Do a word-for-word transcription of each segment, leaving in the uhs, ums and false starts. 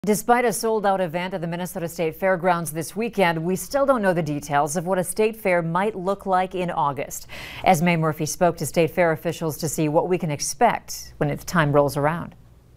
Despite a sold-out event at the Minnesota State Fairgrounds this weekend, we still don't know the details of what a state fair might look like in August. Esme Murphy spoke to state fair officials to see what we can expect when the time rolls around.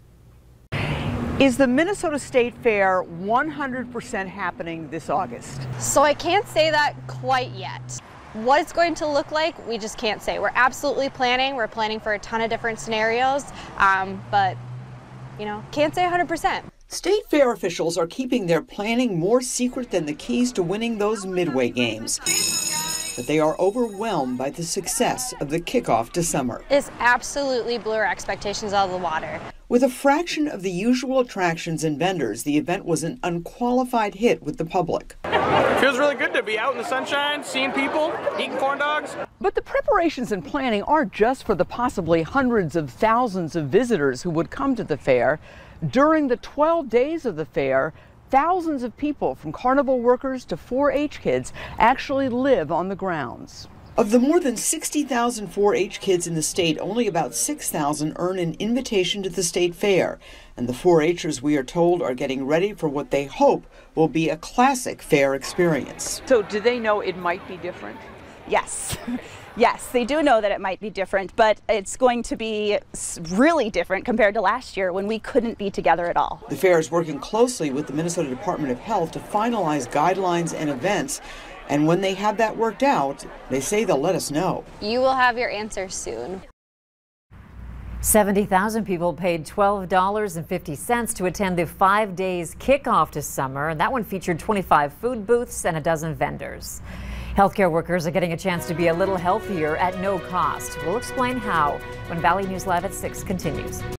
Is the Minnesota State Fair one hundred percent happening this August? So I can't say that quite yet. What it's going to look like, we just can't say. We're absolutely planning. We're planning for a ton of different scenarios, um, but, you know, can't say one hundred percent. State fair officials are keeping their planning more secret than the keys to winning those Midway games. But they are overwhelmed by the success of the kickoff to summer. This absolutely blew our expectations out of the water. With a fraction of the usual attractions and vendors, the event was an unqualified hit with the public. It feels really good to be out in the sunshine, seeing people, eating corn dogs. But the preparations and planning aren't just for the possibly hundreds of thousands of visitors who would come to the fair. During the twelve days of the fair, thousands of people, from carnival workers to four H kids, actually live on the grounds. Of the more than sixty thousand four H kids in the state, only about six thousand earn an invitation to the state fair. And the four Hers, we are told, are getting ready for what they hope will be a classic fair experience. So do they know it might be different? Yes. Yes, they do know that it might be different, but it's going to be really different compared to last year when we couldn't be together at all. The fair is working closely with the Minnesota Department of Health to finalize guidelines and events. And when they have that worked out, they say they'll let us know. You will have your answer soon. seventy thousand people paid twelve dollars and fifty cents to attend the five days kickoff to summer. And that one featured twenty-five food booths and a dozen vendors. Healthcare workers are getting a chance to be a little healthier at no cost. We'll explain how when Valley News Live at six continues.